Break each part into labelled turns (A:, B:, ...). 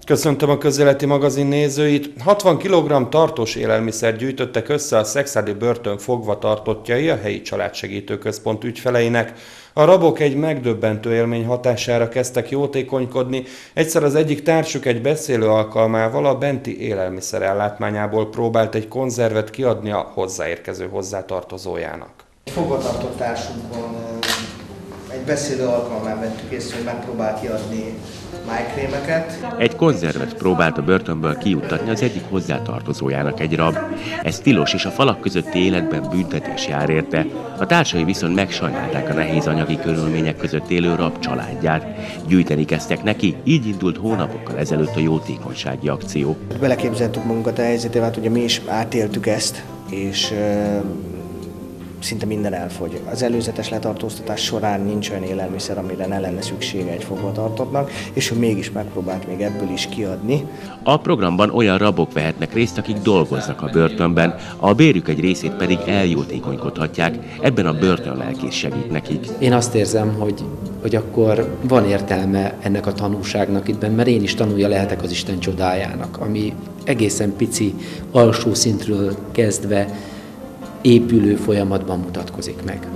A: Köszöntöm a Közéleti Magazin nézőit! 60 kg tartós élelmiszer gyűjtöttek össze a szekszárdi börtön fogvatartottjai a helyi családsegítő központ ügyfeleinek. A rabok egy megdöbbentő élmény hatására kezdtek jótékonykodni, egyszer az egyik társuk egy beszélő alkalmával a benti élelmiszer ellátmányából próbált egy konzervet kiadni a hozzáérkező hozzátartozójának.
B: Egy fogvatartott társunkon egy beszélő alkalmán vettük észre, hogy megpróbál kiadni májkrémeket.
C: Egy konzervet próbált a börtönből kijuttatni az egyik hozzátartozójának egy rab. Ez tilos, és a falak közötti életben büntetés jár érte. A társai viszont megsajnálták a nehéz anyagi körülmények között élő rab családját. Gyűjteni kezdtek neki, így indult hónapokkal ezelőtt a jótékonysági akció.
B: Beleképzeltük magunkat a helyzetével, hát ugye mi is átéltük ezt, és szinte minden elfogy. Az előzetes letartóztatás során nincs olyan élelmiszer, amire ne lenne szüksége egy fogvatartottnak, és ő mégis megpróbált még ebből is kiadni.
C: A programban olyan rabok vehetnek részt, akik dolgoznak a börtönben, a bérük egy részét pedig eljótékonykodhatják, ebben a börtönlelkész segít nekik.
D: Én azt érzem, hogy akkor van értelme ennek a tanúságnak itt, mert én is tanulja lehetek az Isten csodájának, ami egészen pici, alsó szintről kezdve épülő folyamatban mutatkozik meg.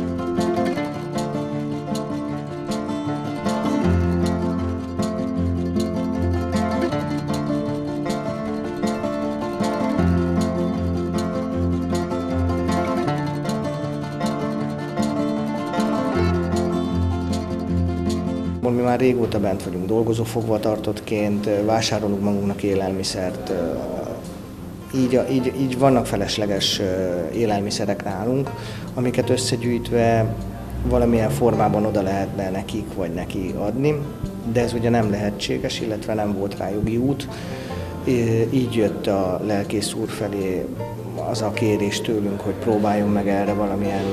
B: Mi már régóta bent vagyunk dolgozó fogvatartottként, vásárolunk magunknak élelmiszert, így vannak felesleges élelmiszerek nálunk, amiket összegyűjtve valamilyen formában oda lehetne nekik vagy neki adni, de ez ugye nem lehetséges, illetve nem volt rá jogi út. Így jött a lelkész úr felé az a kérés tőlünk, hogy próbáljunk meg erre valamilyen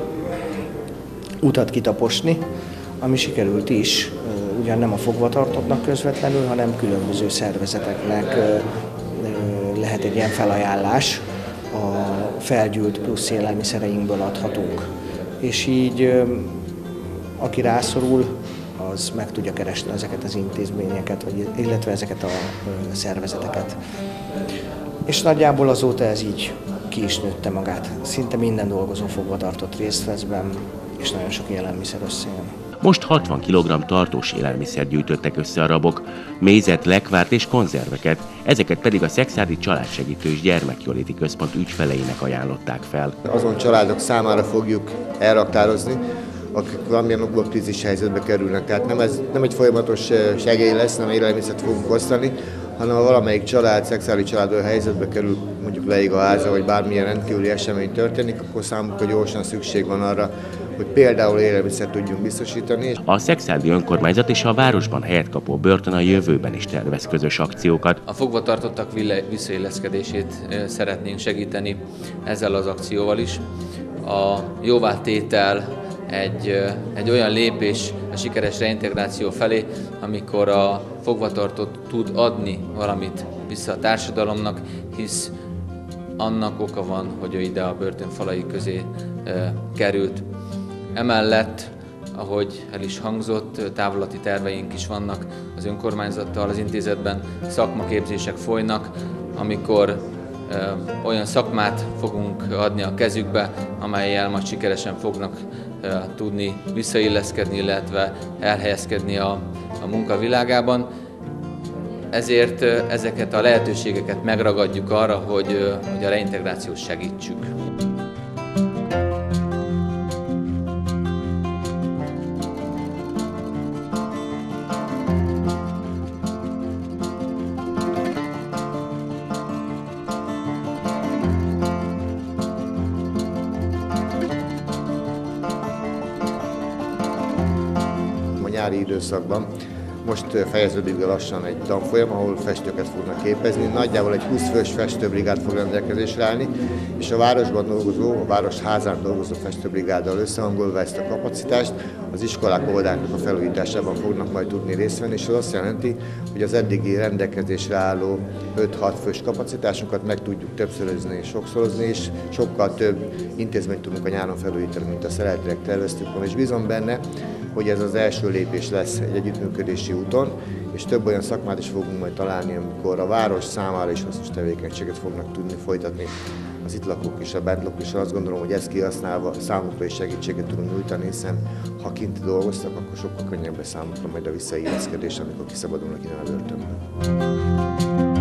B: utat kitaposni, ami sikerült is, ugyan nem a fogvatartottnak közvetlenül, hanem különböző szervezeteknek lehet egy ilyen felajánlás, a felgyűlt plusz élelmiszereinkből adhatunk. És így, aki rászorul, az meg tudja keresni ezeket az intézményeket, illetve ezeket a szervezeteket. És nagyjából azóta ez így ki is nőtte magát. Szinte minden dolgozó fogvatartott részt vesz benn, és nagyon sok élelmiszer összejön.
C: Most 60 kg tartós élelmiszer gyűjtöttek össze a rabok, mézet, lekvárt és konzerveket, ezeket pedig a szekszárdi családsegítő és gyermekjóléti központ ügyfeleinek ajánlották fel.
E: Azon családok számára fogjuk elraktározni, akik valamilyen okból krízis helyzetbe kerülnek. Tehát nem egy folyamatos segély lesz, nem élelmiszert fogunk osztani, hanem ha valamelyik család, szexuális család olyan helyzetbe kerül, mondjuk leég a háza, vagy bármilyen rendkívüli esemény történik, akkor számukra gyorsan szükség van arra, hogy például élelmiszert tudjunk biztosítani.
C: A szekszárdi önkormányzat és a városban helyet kapó börtön a jövőben is tervez közös akciókat.
F: A fogvatartottak visszailleszkedését szeretnénk segíteni ezzel az akcióval is. A jóvátétel egy olyan lépés a sikeres reintegráció felé, amikor a fogvatartott tud adni valamit vissza a társadalomnak, hisz annak oka van, hogy ő ide a börtön falai közé került. Emellett, ahogy el is hangzott, távlati terveink is vannak az önkormányzattal, az intézetben szakmaképzések folynak, amikor olyan szakmát fogunk adni a kezükbe, amellyel majd sikeresen fognak tudni visszailleszkedni, illetve elhelyezkedni a munkavilágában. Ezért ezeket a lehetőségeket megragadjuk arra, hogy a reintegrációt segítsük.
E: Nyári időszakban. Most fejeződik be lassan egy tanfolyam, ahol festőket fognak képezni. Nagyjából egy 20 fős festőbrigád fog rendelkezésre állni, és a városban dolgozó, a városházán dolgozó festőbrigáddal összehangolva ezt a kapacitást az iskolák óvodáknak a felújításában fognak majd tudni részt venni, és az azt jelenti, hogy az eddigi rendelkezésre álló 5-6 fős kapacitásunkat meg tudjuk többszörözni és sokszorozni, és sokkal több intézményt tudunk a nyáron felújítani, mint azt eredetileg terveztük volna, és bízom benne, hogy ez az első lépés lesz egy együttműködési úton, és több olyan szakmát is fogunk majd találni, amikor a város számára is hasznos tevékenységet fognak tudni folytatni az itt lakók és a bent lakók, és azt gondolom, hogy ezt kihasználva számukra is segítséget tudunk nyújtani, hiszen ha kint dolgoztak, akkor sokkal könnyebb lesz számukra majd a visszailleszkedés, amikor kiszabadulnak innen a börtönből.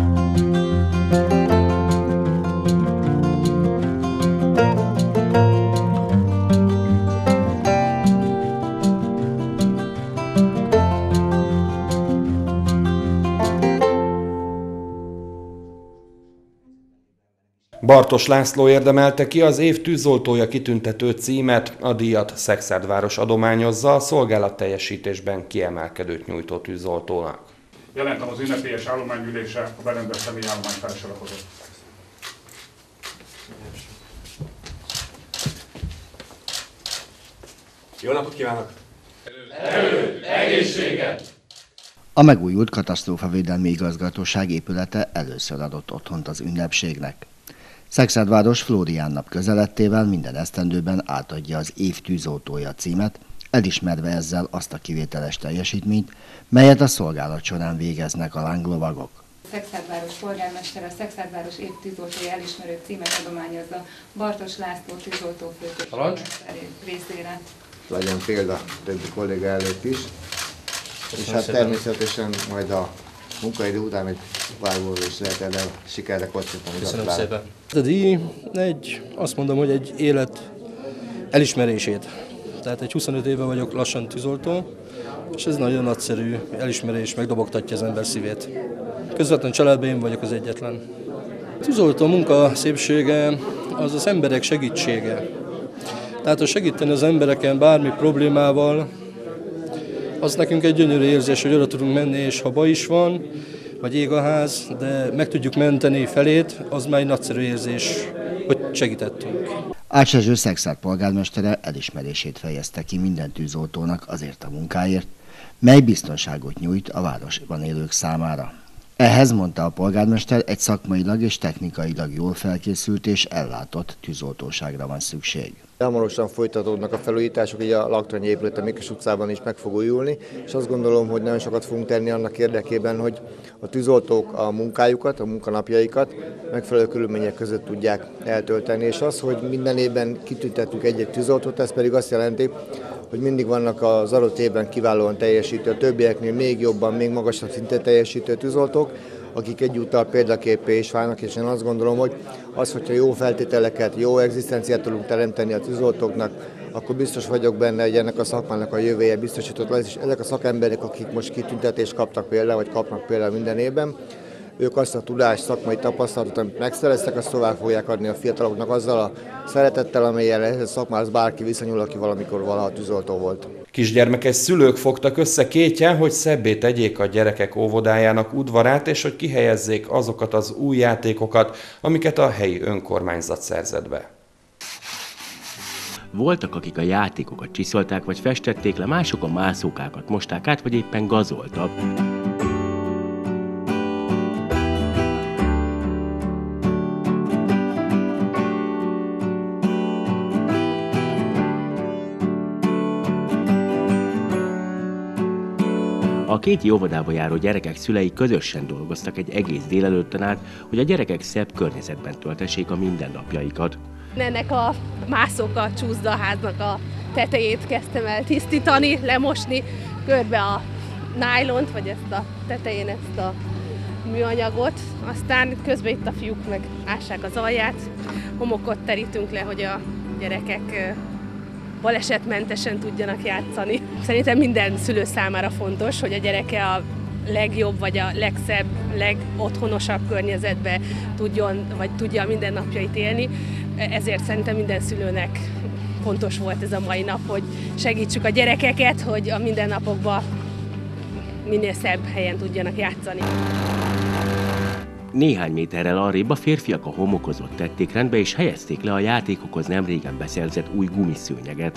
A: Bartos László érdemelte ki az év tűzoltója kitüntető címet, a díjat Szexárdváros adományozza a szolgálatteljesítésben kiemelkedőt nyújtó tűzoltónak.
G: Jelentem az ünnepélyes állománygyűlése a berendezett személyállomány felsorakozott.
H: Jó napot kívánok!
I: Erőt, egészséget!
J: A megújult katasztrófavédelmi igazgatóság épülete először adott otthont az ünnepségnek. Szexárdváros Flórián nap közelettével minden esztendőben átadja az év tűzoltója címet, elismerve ezzel azt a kivételes teljesítményt, melyet a szolgálat során végeznek a lánglovagok.
K: Szexárdváros polgármester a Szexárdváros év tűzoltója elismerő címet adományozza Bartos László tűzoltó főpolgármester részére.
E: Legyen példa többi kolléga előtt is, és hát természetesen majd a munkaidő után egy vágóról is lehet el sikerre kocsintani.
H: Köszönöm szépen.
L: A díj azt mondom, hogy egy élet elismerését. Tehát egy 25 éve vagyok lassan tűzoltó, és ez nagyon nagyszerű elismerés, megdobogtatja az ember szívét. Közvetlen családban én vagyok az egyetlen. A tűzoltó munka szépsége az az emberek segítsége. Tehát ha segíteni az embereken bármi problémával, az nekünk egy gyönyörű érzés, hogy oda tudunk menni, és ha baj is van, vagy ég a ház, de meg tudjuk menteni felét, az már egy nagyszerű érzés, hogy segítettünk.
J: Ács Erzső Szexárd polgármestere elismerését fejezte ki minden tűzoltónak azért a munkáért, mely biztonságot nyújt a városban élők számára. Ehhez, mondta a polgármester, egy szakmailag és technikailag jól felkészült és ellátott tűzoltóságra van szükség.
E: Hamarosan folytatódnak a felújítások, így a laktanya épület a Miklós utcában is meg fog újulni, és azt gondolom, hogy nagyon sokat fogunk tenni annak érdekében, hogy a tűzoltók a munkájukat, a munkanapjaikat megfelelő körülmények között tudják eltölteni, és az, hogy minden évben kitüntetünk egy-egy tűzoltót, ez pedig azt jelenti, hogy mindig vannak az adott évben kiválóan teljesítő, a többieknél még jobban, még magasabb szinten teljesítő tűzoltók, akik egyúttal példaképpé is válnak, és én azt gondolom, hogy az, hogyha jó feltételeket, jó egzisztenciát tudunk teremteni a tűzoltóknak, akkor biztos vagyok benne, hogy ennek a szakmának a jövője biztosított lesz, és ezek a szakemberek, akik most kitüntetést kaptak például, vagy kapnak például minden évben, ők azt a tudást, szakmai tapasztalatot, amit megszereztek, azt tovább fogják adni a fiataloknak azzal a szeretettel, amelyen ez a szakmához bárki viszonyul, aki valamikor valaha tűzoltó volt.
A: Kisgyermekes szülők fogtak össze kétjen, hogy szebbé tegyék a gyerekek óvodájának udvarát, és hogy kihelyezzék azokat az új játékokat, amiket a helyi önkormányzat szerzett be.
C: Voltak, akik a játékokat csiszolták vagy festették le, mások a mászókákat mosták át, vagy éppen gazoltak. A két óvodába járó gyerekek szülei közösen dolgoztak egy egész délelőtten át, hogy a gyerekek szebb környezetben töltessék a mindennapjaikat.
M: Ennek a mászóka csúszdaháznak a tetejét kezdtem el tisztítani, lemosni, körbe a nájlont, vagy ezt a tetején ezt a műanyagot. Aztán közben itt a fiúk meg ássák az alját, homokot terítünk le, hogy a gyerekek balesetmentesen tudjanak játszani. Szerintem minden szülő számára fontos, hogy a gyereke a legjobb, vagy a legszebb, legotthonosabb környezetbe tudja a mindennapjait élni. Ezért szerintem minden szülőnek fontos volt ez a mai nap, hogy segítsük a gyerekeket, hogy a mindennapokban minél szebb helyen tudjanak játszani.
C: Néhány méterrel arrébb a férfiak a homokozót tették rendbe, és helyezték le a játékokhoz nemrégen beszerzett új gumiszőnyeget.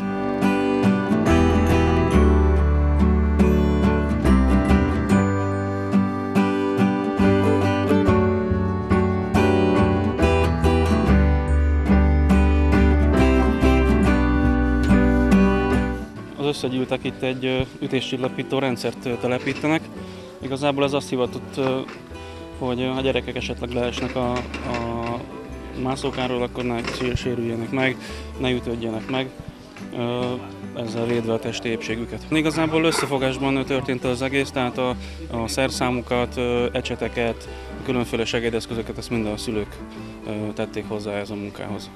N: Az összegyűltek itt egy ütéscsillapító rendszert telepítenek,
H: Igazából ez azt hivatott, hogy a gyerekek esetleg leesnek a mászókáról, akkor ne sérüljenek meg, ne ütődjenek meg, ezzel védve a testi épségüket. Igazából összefogásban történt az egész, tehát a szerszámukat, ecseteket, a különféle segédeszközöket, ezt mind a szülők tették hozzá ez a munkához.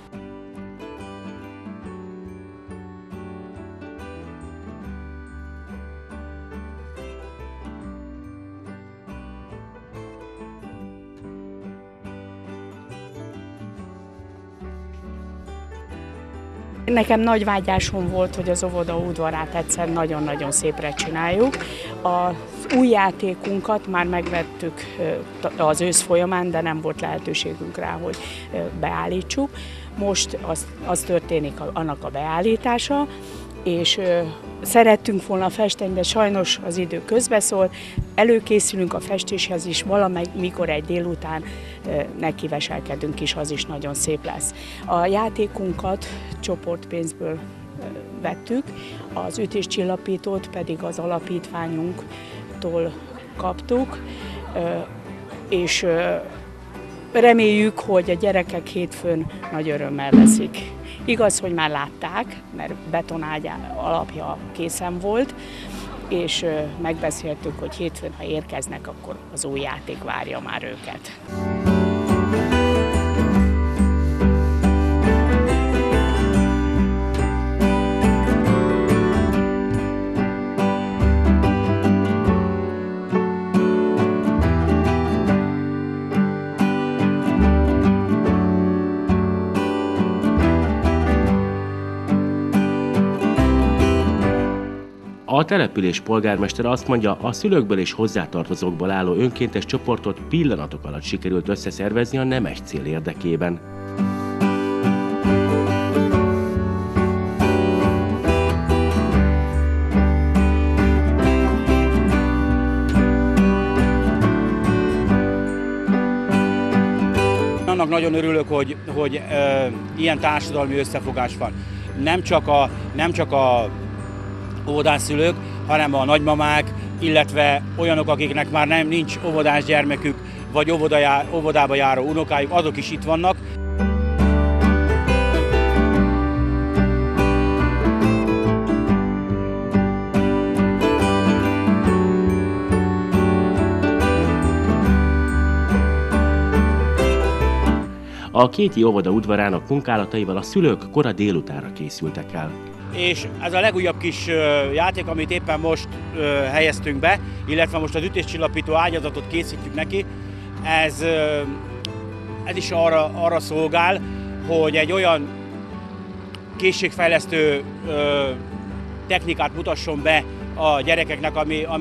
N: Nekem nagy vágyásom volt, hogy az óvoda udvarát egyszer nagyon-nagyon szépre csináljuk. Az új játékunkat már megvettük az ősz folyamán, de nem volt lehetőségünk rá, hogy beállítsuk. Most az történik annak a beállítása, és szerettünk volna festeni, de sajnos az idő közbeszól. Előkészülünk a festéshez is, valamikor egy délután nekiveselkedünk is, az is nagyon szép lesz. A játékunkat csoportpénzből vettük, az ütéscsillapítót pedig az alapítványunktól kaptuk, és reméljük, hogy a gyerekek hétfőn nagy örömmel veszik. Igaz, hogy már látták, mert betonágy alapja készen volt, és megbeszéltük, hogy hétfőn, ha érkeznek, akkor az új játék várja már őket.
C: A település polgármestere azt mondja, a szülőkből és hozzátartozókból álló önkéntes csoportot pillanatok alatt sikerült összeszervezni a nemes cél érdekében.
O: Annak nagyon örülök, hogy ilyen társadalmi összefogás van. Nem csak a óvodásszülők, hanem a nagymamák, illetve olyanok, akiknek már nincs óvodás gyermekük, vagy óvodába járó unokájuk, azok is itt vannak.
C: A Kéti óvoda udvarának munkálataival a szülők kora délutánra készültek el.
O: És ez a legújabb kis játék, amit éppen most helyeztünk be, illetve most az ütéscsillapító ágyazatot készítjük neki, ez is arra szolgál, hogy egy olyan készségfejlesztő technikát mutasson be a gyerekeknek,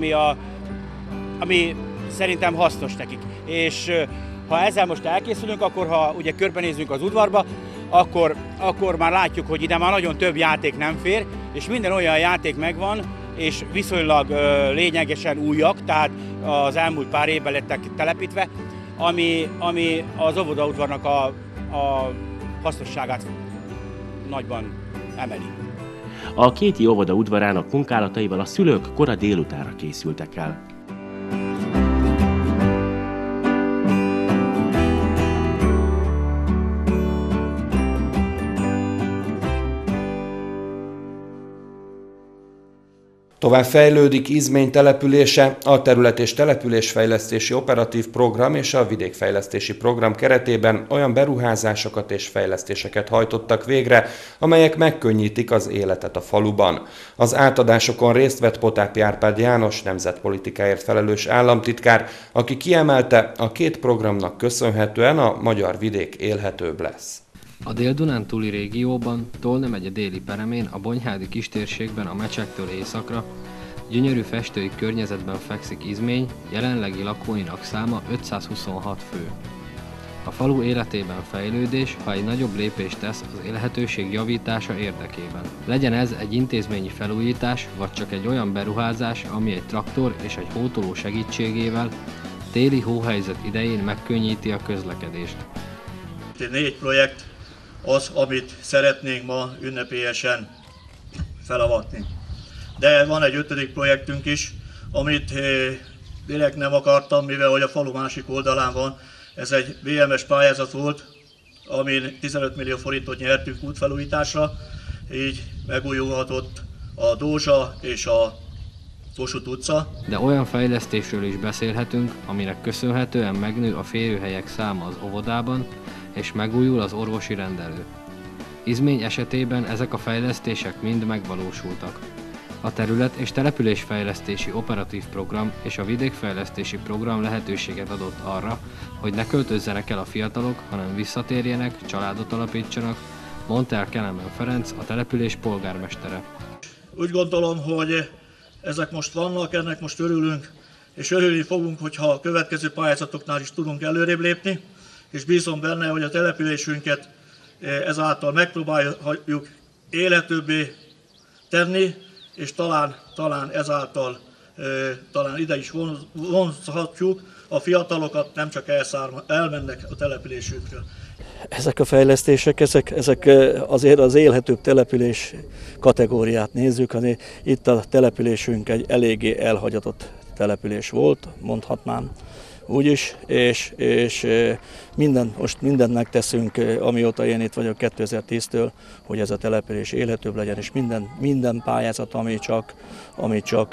O: ami szerintem hasznos nekik. És ha ezzel most elkészülünk, akkor ha ugye körbenézünk az udvarba, akkor már látjuk, hogy ide már nagyon több játék nem fér, és minden olyan játék megvan, és viszonylag lényegesen újak, tehát az elmúlt pár évben lettek telepítve, ami az óvodaudvarnak a hasznosságát nagyban emeli.
C: A Kéti óvoda udvarának munkálataival a szülők kora délutánra készültek el.
A: Tovább fejlődik Izmény települése, a terület- és településfejlesztési operatív program és a vidékfejlesztési program keretében olyan beruházásokat és fejlesztéseket hajtottak végre, amelyek megkönnyítik az életet a faluban. Az átadásokon részt vett Potápi Árpád János, nemzetpolitikáért felelős államtitkár, aki kiemelte, a két programnak köszönhetően a magyar vidék élhetőbb lesz.
P: A Dél-Dunántúli régióban, Tolna megye déli peremén, a Bonyhádi kistérségben a Mecsektől északra, gyönyörű festői környezetben fekszik Izmény, jelenlegi lakóinak száma 526 fő. A falu életében fejlődés, ha egy nagyobb lépést tesz az élhetőség javítása érdekében. Legyen ez egy intézményi felújítás, vagy csak egy olyan beruházás, ami egy traktor és egy hótoló segítségével téli hóhelyzet idején megkönnyíti a közlekedést.
Q: 4 projekt az, amit szeretnénk ma ünnepélyesen felavatni. De van egy 5. projektünk is, amit direkt nem akartam, mivel hogy a falu másik oldalán van. Ez egy BMS pályázat volt, amin 15 millió forintot nyertünk útfelújításra, így megújulhatott a Dózsa és a Kossuth utca.
P: De olyan fejlesztésről is beszélhetünk, aminek köszönhetően megnő a férőhelyek száma az óvodában, és megújul az orvosi rendelő. Izmény esetében ezek a fejlesztések mind megvalósultak. A terület- és településfejlesztési operatív program és a vidékfejlesztési program lehetőséget adott arra, hogy ne költözzenek el a fiatalok, hanem visszatérjenek, családot alapítsanak, mondta el Kelemen Ferenc, a település polgármestere.
Q: Úgy gondolom, hogy ezek most vannak, ennek most örülünk, és örülni fogunk, hogyha a következő pályázatoknál is tudunk előrébb lépni, és bízom benne, hogy a településünket ezáltal megpróbáljuk élhetőbbé tenni, és talán ezáltal talán ide is vonzhatjuk a fiatalokat, nem csak elmennek a településükről.
R: Ezek a fejlesztések, ezek azért az élhetőbb település kategóriát nézzük. Itt a településünk egy eléggé elhagyatott település volt, mondhatnám úgyis, és most mindent megteszünk, amióta én itt vagyok 2010-től, hogy ez a település élhetőbb legyen, és minden pályázat, ami csak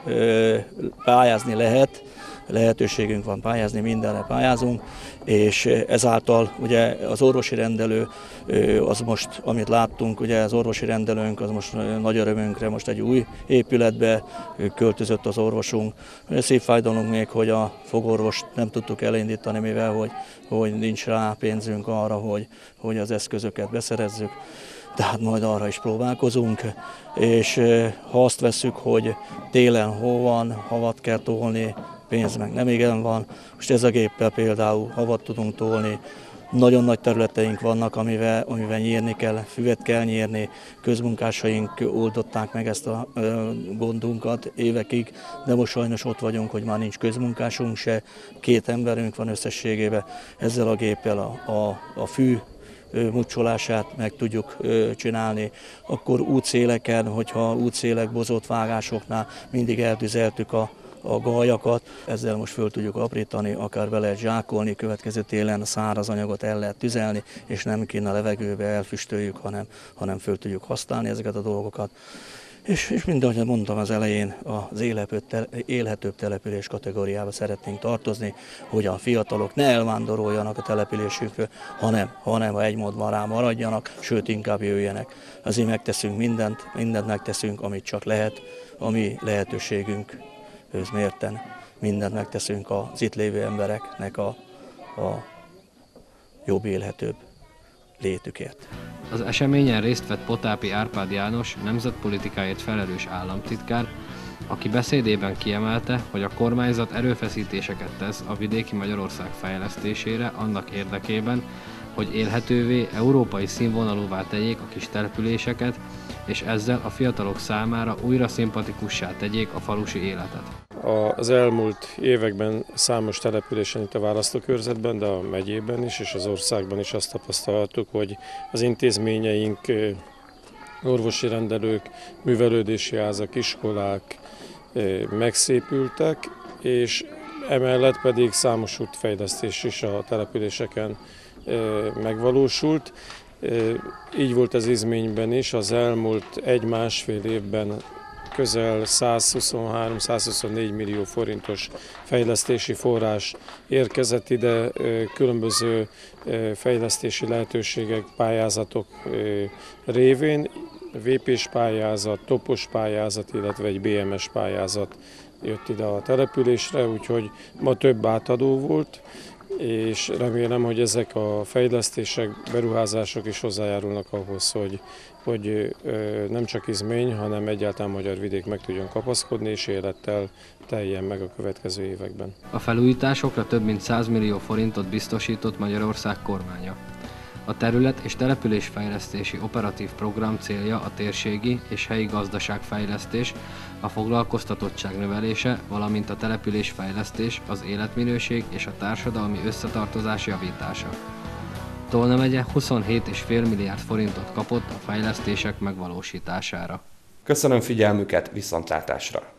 R: pályázni lehet, lehetőségünk van pályázni, mindenre pályázunk, és ezáltal ugye az orvosi rendelő, az most, amit láttunk, ugye az orvosi rendelőnk, az most nagy örömünkre most egy új épületbe költözött az orvosunk. Szép fájdalmunk még, hogy a fogorvost nem tudtuk elindítani, mivel hogy nincs rá pénzünk arra, hogy az eszközöket beszerezzük. Tehát majd arra is próbálkozunk, és ha azt vesszük, hogy télen hó van, havat kell tolni, pénz meg nem igen van. Most ez a géppel például havat tudunk tolni, nagyon nagy területeink vannak, amivel nyírni kell, füvet kell nyírni, közmunkásaink oldották meg ezt a gondunkat évekig, de most sajnos ott vagyunk, hogy már nincs közmunkásunk se, 2 emberünk van összességében, ezzel a géppel a fű mucsolását meg tudjuk csinálni. Akkor útszéleken, hogyha útszélek, bozott vágásoknál mindig eltüzeltük a galjakat, ezzel most föl tudjuk aprítani, akár be lehet zsákolni, következő télen a száraz anyagot el lehet tüzelni, és nem kéne a levegőbe elfüstöljük, hanem föl tudjuk használni ezeket a dolgokat. És minden, ahogy mondtam az elején, az élhetőbb település kategóriába szeretnénk tartozni, hogy a fiatalok ne elvándoroljanak a településükről, hanem ha egy módban rá maradjanak, sőt inkább jöjjenek. Azért megteszünk mindent megteszünk, amit csak lehet, ami lehetőségünk mérten. Mindent megteszünk az itt lévő embereknek a jobb, élhetőbb létükért.
P: Az eseményen részt vett Potápi Árpád János, nemzetpolitikáért felelős államtitkár, aki beszédében kiemelte, hogy a kormányzat erőfeszítéseket tesz a vidéki Magyarország fejlesztésére annak érdekében, hogy élhetővé, európai színvonalúvá tegyék a kis településeket, és ezzel a fiatalok számára újra szimpatikussá tegyék a falusi életet.
S: Az elmúlt években számos településen itt a választókörzetben, de a megyében is és az országban is azt tapasztalhattuk, hogy az intézményeink, orvosi rendelők, művelődési házak, iskolák megszépültek, és emellett pedig számos útfejlesztés is a településeken megvalósult. Így volt az Izményben is, az elmúlt 1-1,5 évben közel 123-124 millió forintos fejlesztési forrás érkezett ide, különböző fejlesztési lehetőségek, pályázatok révén, VP-s pályázat, topos pályázat, illetve egy BMS pályázat jött ide a településre, úgyhogy ma több átadó volt, és remélem, hogy ezek a fejlesztések, beruházások is hozzájárulnak ahhoz, hogy nem csak Izmény, hanem egyáltalán magyar vidék meg tudjon kapaszkodni, és élettel teljen meg a következő években.
P: A felújításokra több mint 100 millió forintot biztosított Magyarország kormánya. A terület- és településfejlesztési operatív program célja a térségi és helyi gazdaságfejlesztés, a foglalkoztatottság növelése, valamint a településfejlesztés, az életminőség és a társadalmi összetartozás javítása. Tolna megye 27,5 milliárd forintot kapott a fejlesztések megvalósítására.
A: Köszönöm figyelmüket, viszontlátásra!